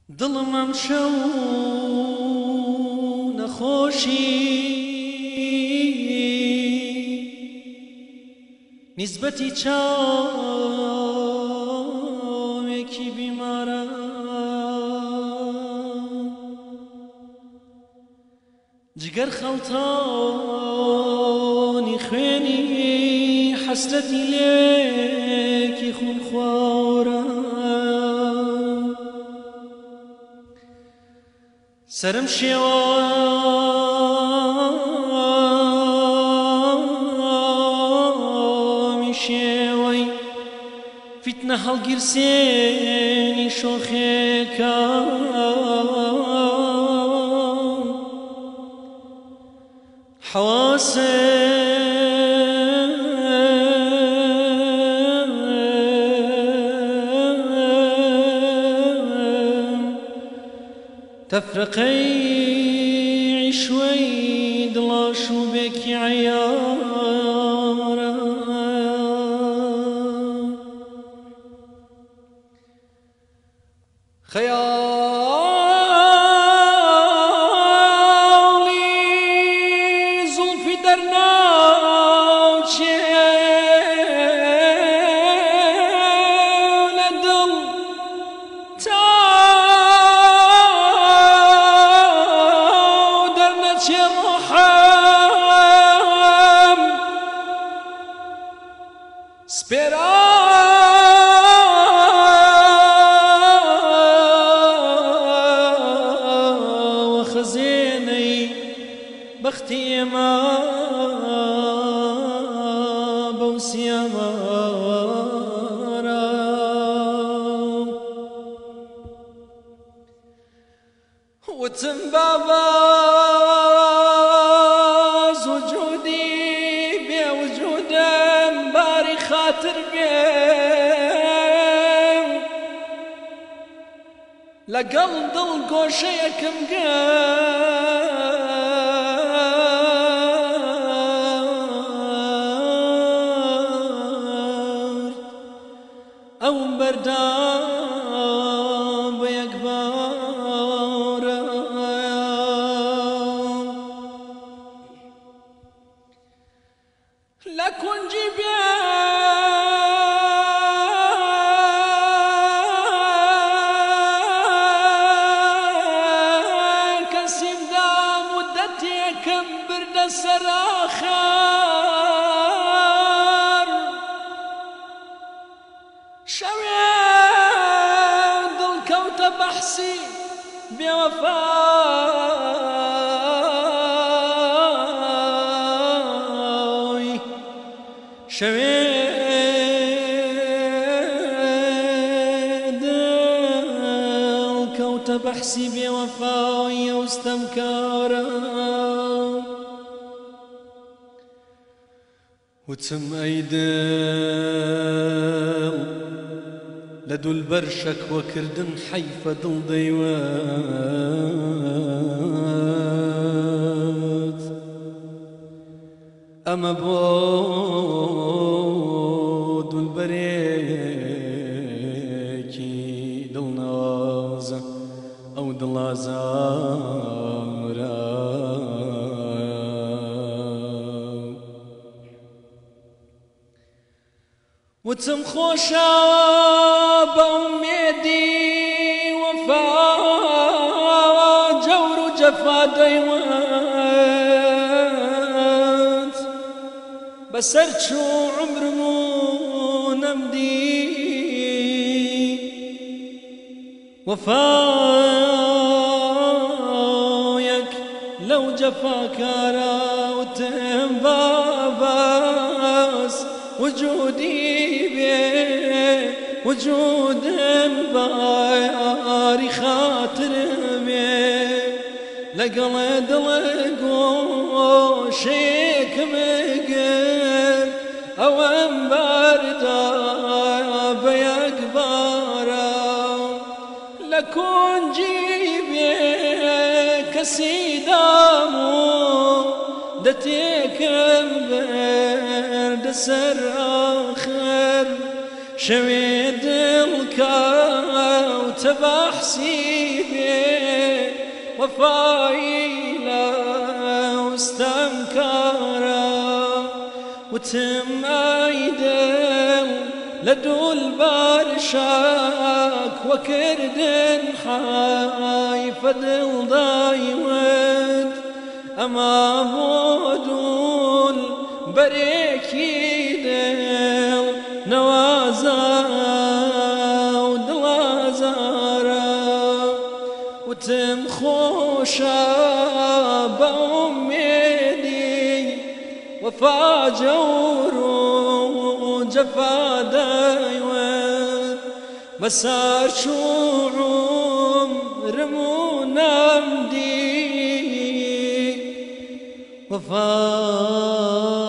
دڵم ئەم شەو نەخۆشی نیسبەتی چاوێکی بیمارە جگەر خەڵتانی خوێنی حەسرەتی لێکی خونخوارە سرم شێوامی شێوەی فیتنە هەڵگیرسێنی شۆخێکە تفرقي عشوي دلاشو بك عيارا خيالي زلفي درناوشي لدل الرحم سبيرا وخزيني بختي ما بوسي مارا وتنبابا خاطر بيم لقل ضل قوشيكم قار او بردان بيكبار لكن جيبين سراخر شوين ضل كوت بحسي بوفاي شوين ضل كوت بحسي بوفاي واستمكارا وتم أيدل لدو البرشك وكردن حيفة دل ديوات أما بود البريكي دل نازة أو دل آزارا وتم خوشا بأميدي وفا جور جفا ديوات بسرتشو عمر مو نمدي وفايك لو جفا كارا وتم باباس وجودي وجود باري خاطر بي لقلد لقو شيك مقر او انبردا بيكبارا لكون جيبي كسيدامو دتيك برد سر آخر شويد الكوت بحسيبي وفاي لو استنكره وتم ايدم لدول برشاك وكردن حاي فدل ضايود اما بودول بريكي دل نوازا ودلازارا وتم خوشا بأميدي وفا جور جفا دايوان مسار شوعم رمونا مدي وفا